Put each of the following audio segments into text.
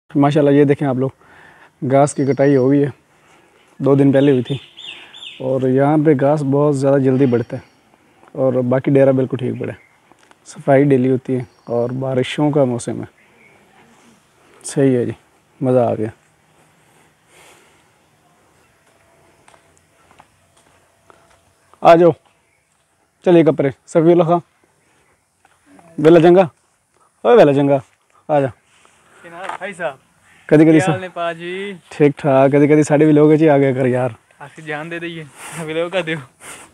माशाल्लाह ये देखें आप लोग, घास की कटाई हो गई है, 2 दिन पहले हुई थी। और यहाँ पे घास बहुत ज़्यादा जल्दी बढ़ता है और बाकी डेरा बिल्कुल ठीक बढ़ा है। सफाई डेली होती है और बारिशों का मौसम है। सही है जी, मज़ा आ गया। आ जाओ, चलिए कपड़े सफ़ी लखा वेला चंगा, ओ वेला चंगा, आ जा भाई साहब। कदी कदी ठीक ठाक, कदी कदी साढ़े भी लोग जी आ गया कर यार, आपकी जान दे दीजिए विलोक का दो।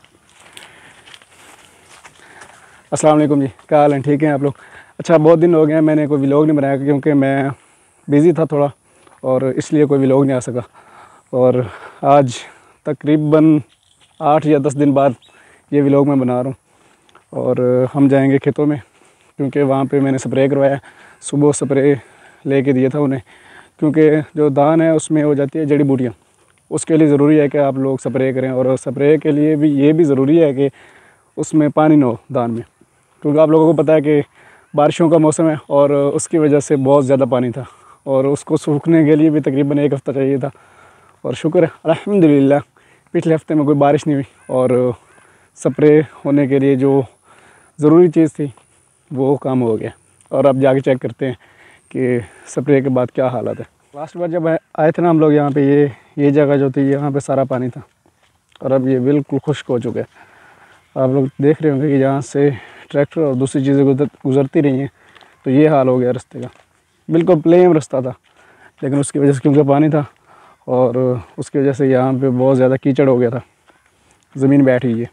अस्सलाम वालेकुम जी, क्या हाल है? ठीक हैं आप लोग? अच्छा, बहुत दिन हो गए हैं मैंने कोई व्लॉग नहीं बनाया क्योंकि मैं बिज़ी था थोड़ा और इसलिए कोई व्लॉग नहीं आ सका। और आज तकरीबन 8 या 10 दिन बाद ये व्लॉग मैं बना रहा हूँ। और हम जाएंगे खेतों में क्योंकि वहाँ पे मैंने स्प्रे करवाया। सुबह स्प्रे लेके दिया था उन्हें, क्योंकि जो धान है उसमें हो जाती है जड़ी बूटियाँ, उसके लिए ज़रूरी है कि आप लोग स्प्रे करें। और स्प्रे के लिए भी ये भी ज़रूरी है कि उसमें पानी ना हो धान में, क्योंकि आप लोगों को पता है कि बारिशों का मौसम है और उसकी वजह से बहुत ज़्यादा पानी था और उसको सूखने के लिए भी तकरीबन 1 हफ़्ता चाहिए था। और शुक्र है अल्हम्दुलिल्लाह पिछले हफ्ते में कोई बारिश नहीं हुई और स्प्रे होने के लिए जो ज़रूरी चीज़ थी वो काम हो गया। और अब जाके चेक करते हैं कि स्प्रे के बाद क्या हालत है। लास्ट बार जब आए थे ना हम लोग यहाँ पे, ये जगह जो थी यहाँ पे सारा पानी था और अब ये बिल्कुल खुश्क हो चुका है। आप लोग देख रहे होंगे कि यहाँ से ट्रैक्टर और दूसरी चीज़ें गुजरती रही हैं, तो ये हाल हो गया रास्ते का। बिल्कुल प्लेन रास्ता था, लेकिन उसकी वजह से क्योंकि पानी था और उसकी वजह से यहाँ पे बहुत ज़्यादा कीचड़ हो गया था, ज़मीन बैठ गई है।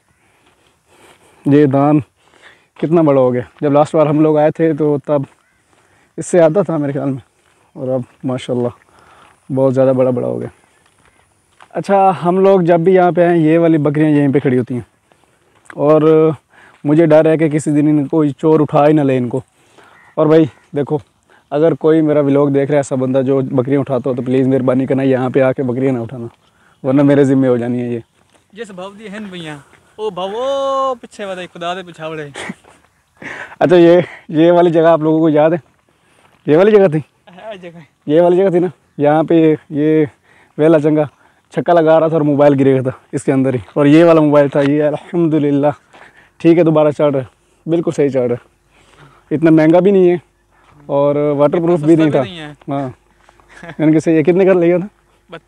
ये धान कितना बड़ा हो गया, जब लास्ट बार हम लोग आए थे तो तब इससे आधा था मेरे ख्याल में, और अब माशाल्लाह बहुत ज़्यादा बड़ा बड़ा हो गया। अच्छा, हम लोग जब भी यहाँ पे आए, ये वाली बकरियाँ यहीं पे खड़ी होती हैं और मुझे डर है कि किसी दिन इनको चोर उठा ही ना ले इनको। और भाई देखो, अगर कोई मेरा व्लॉग देख रहा है ऐसा बंदा जो बकरियाँ उठाता हो तो प्लीज़ मेहरबानी करना यहाँ पे आके बकरियाँ ना उठाना, वरना मेरे ज़िम्मे हो जानी है ये। जिस भाव दी है भैया ओ भावो पीछे वाले खुदा दे पिछावड़े। अच्छा, ये वाली जगह आप लोगों को याद है? ये वाली जगह थी, ये वाली जगह थी ना, यहाँ पे ये वेला चंगा छक्का लगा रहा था और मोबाइल गिर गया था इसके अंदर ही, और ये वाला मोबाइल था। ये अल्हम्दुलिल्लाह ठीक है, दोबारा चढ़ रहा है, बिल्कुल सही चढ़ रहा है। इतना महंगा भी नहीं है और वाटर प्रूफ भी नहीं था। हाँ, यानी कि सही है। कितने का लिया था?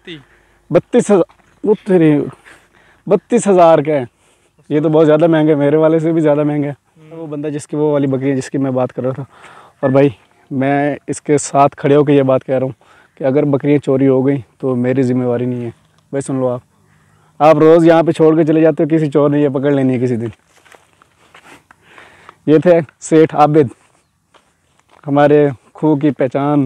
32,000 का है। ये तो बहुत ज़्यादा महंगा है, मेरे वाले से भी ज़्यादा महंगा है। वो बंदा जिसकी, वो वाली बकरी जिसकी मैं बात कर रहा था। और भाई मैं इसके साथ खड़े होकर ये बात कह रहा हूँ कि अगर बकरियाँ चोरी हो गई तो मेरी ज़िम्मेवारी नहीं है। भाई सुन लो, आप रोज़ यहाँ पे छोड़ के चले जाते हो, किसी चोर ने ये पकड़ लेनी है किसी दिन। ये थे सेठ आबिद, हमारे खूह की पहचान।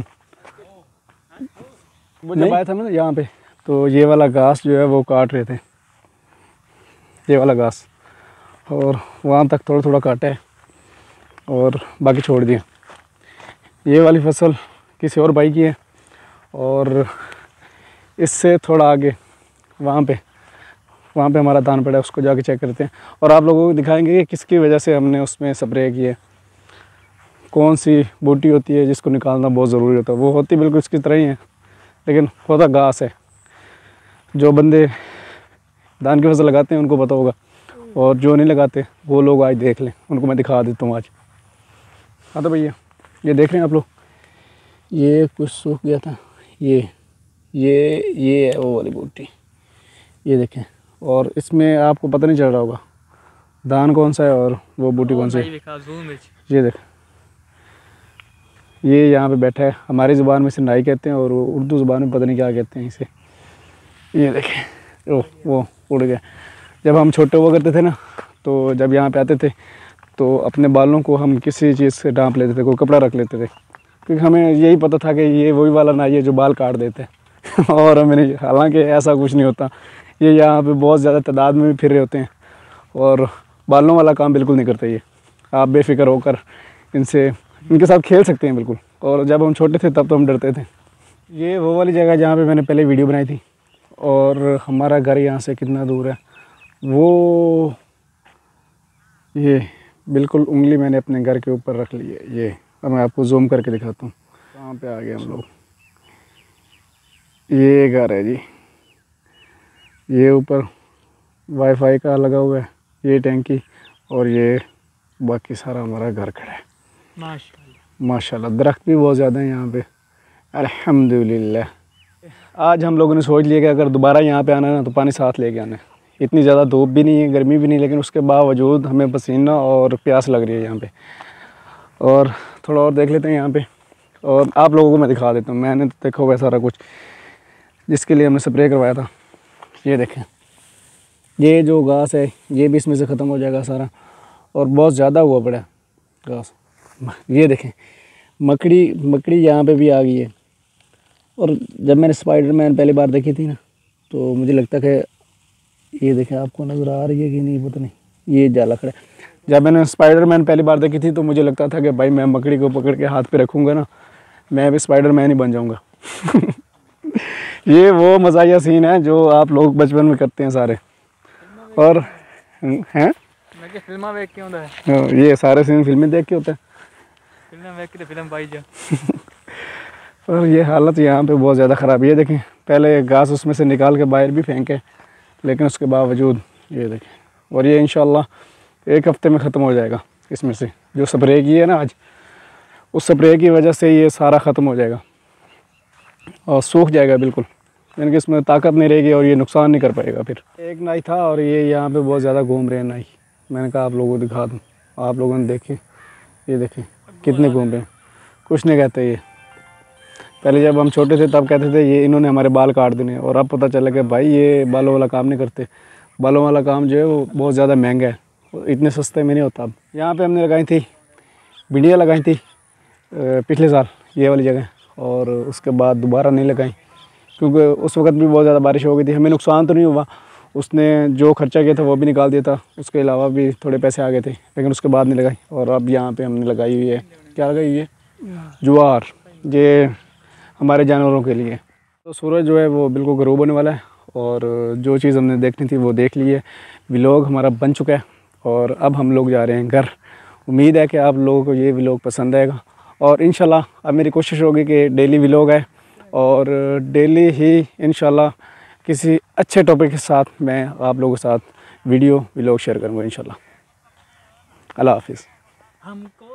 वो जब आया था ना यहाँ पे, तो ये वाला घास जो है वो काट रहे थे, ये वाला घास, और वहाँ तक थोड़ा थोड़ा काटा है और बाकी छोड़ दिया। ये वाली फसल किसी और भाई की है और इससे थोड़ा आगे वहाँ पे हमारा धान पड़ा है, उसको जाके चेक करते हैं और आप लोगों को दिखाएंगे कि किसकी वजह से हमने उसमें स्प्रे किया है। कौन सी बूटी होती है जिसको निकालना बहुत ज़रूरी होता है, वो होती बिल्कुल इसकी तरह ही है, लेकिन होता घास है। जो बंदे धान की फसल लगाते हैं उनको पता होगा, और जो नहीं लगाते वो लोग आज देख लें, उनको मैं दिखा देता हूँ आज। हाँ तो भैया ये देख रहे हैं आप लोग, ये कुछ सूख गया था, ये है वो वाली बूटी, ये देखें। और इसमें आपको पता नहीं चल रहा होगा धान कौन सा है और वो बूटी कौन सी है। ये देख, ये यहाँ पे बैठा है, हमारी ज़ुबान में इसे नाई कहते हैं और उर्दू ज़ुबान में पता नहीं क्या कहते हैं इसे। ये देखें, ओह वो उड़ गया। जब हम छोटे हुआ करते थे ना, तो जब यहाँ पे आते थे तो अपने बालों को हम किसी चीज़ से ढांप लेते थे, कोई कपड़ा रख लेते थे, क्योंकि हमें यही पता था कि ये वही वाला नाई है जो बाल काट देते हैं। और हमें नहीं, हालांकि ऐसा कुछ नहीं होता। ये यहाँ पे बहुत ज़्यादा तादाद में भी फिर रहे होते हैं और बालों वाला काम बिल्कुल नहीं करते ये। आप बेफिक्र होकर इनके साथ खेल सकते हैं बिल्कुल। और जब हम छोटे थे तब तो हम डरते थे। ये वो वाली जगह जहाँ पे मैंने पहले वीडियो बनाई थी, और हमारा घर यहाँ से कितना दूर है, वो ये बिल्कुल उंगली मैंने अपने घर के ऊपर रख ली है। ये अब मैं आपको जूम करके दिखाता हूँ। यहाँ पे आ गए हम लोग। ये घर है जी, ये ऊपर वाईफाई का लगा हुआ है, ये टैंकी, और ये बाकी सारा हमारा घर खड़ा है। माशाल्लाह माशाल्लाह। दरख्त भी बहुत ज़्यादा है यहाँ पे, अल्हम्दुलिल्लाह। आज हम लोगों ने सोच लिया कि अगर दोबारा यहाँ पे आना है ना तो पानी साथ लेके आना है। इतनी ज़्यादा धूप भी नहीं है, गर्मी भी नहीं, लेकिन उसके बावजूद हमें पसीना और प्यास लग रही है यहाँ पे। और थोड़ा और देख लेते हैं यहाँ पे, और आप लोगों को मैं दिखा देता हूँ। मैंने तो देखा हुआ है सारा कुछ, जिसके लिए हमने स्प्रे करवाया था। ये देखें, ये जो घास है ये भी इसमें से ख़त्म हो जाएगा सारा, और बहुत ज़्यादा हुआ पड़ा है घास। ये देखें, मकड़ी यहाँ पे भी आ गई है। और जब मैंने स्पाइडरमैन पहली बार देखी थी ना, तो मुझे लगता कि ये देखें, आपको नज़र आ रही है कि नहीं पता नहीं, ये जाला खड़ा है। जब मैंने स्पाइडरमैन पहली बार देखी थी तो मुझे लगता था कि भाई मैं मकड़ी को पकड़ के हाथ पे रखूँगा ना, मैं भी स्पाइडरमैन ही बन जाऊँगा। ये वो मज़ाहिया सीन है जो आप लोग बचपन में करते हैं सारे। और हैं फिल्म देख के होता है, ये सारे सीन फिल्में देख के होते हैं। फिल्म देख के तो फिल्म पाई जा। और ये हालत यहाँ पे बहुत ज़्यादा ख़राब है। ये देखें, पहले घास उसमें से निकाल के बाहर भी फेंके, लेकिन उसके बावजूद ये देखें। और ये इंशाल्लाह 1 हफ़्ते में ख़त्म हो जाएगा। इसमें से जो स्प्रे की है ना आज, उस स्प्रे की वजह से ये सारा ख़त्म हो जाएगा और सूख जाएगा बिल्कुल, यानी कि इसमें ताकत नहीं रहेगी और ये नुकसान नहीं कर पाएगा। फिर एक नाई था और ये यहाँ पे बहुत ज़्यादा घूम रहे हैं नाई। मैंने कहा आप लोगों को दिखा दूँ, आप लोगों ने देखे, ये देखें कितने घूम रहे हैं। कुछ नहीं कहते ये। पहले जब हम छोटे थे तब कहते थे ये इन्होंने हमारे बाल काट देने, और अब पता चला कि भाई ये बालों वाला काम नहीं करते। बालों वाला काम जो है वो बहुत ज़्यादा महंगा है, इतने सस्ते में नहीं होता। अब यहाँ पे हमने लगाई थी भिंडियाँ, लगाई थी पिछले साल ये वाली जगह, और उसके बाद दोबारा नहीं लगाई क्योंकि उस वक्त भी बहुत ज़्यादा बारिश हो गई थी। हमें नुकसान तो नहीं हुआ, उसने जो खर्चा किया था वो भी निकाल दिया था, उसके अलावा भी थोड़े पैसे आ गए थे, लेकिन उसके बाद नहीं लगाई। और अब यहाँ पे हमने लगाई हुई है, क्या लगाई हुई है, ज्वार, ये हमारे जानवरों के लिए। तो सूरज जो है वो बिल्कुल ग़रूब होने वाला है, और जो चीज़ हमने देखनी थी वो देख ली है। व्लॉग हमारा बन चुका है और अब हम लोग जा रहे हैं घर। उम्मीद है कि आप लोगों को ये व्लॉग पसंद आएगा, और इंशाल्लाह अब मेरी कोशिश होगी कि डेली व्लॉग है, और डेली ही इंशाल्लाह किसी अच्छे टॉपिक के साथ मैं आप लोगों के साथ वीडियो व्लॉग शेयर करूँगा इंशाल्लाह। अल्लाह हाफिज़। हमको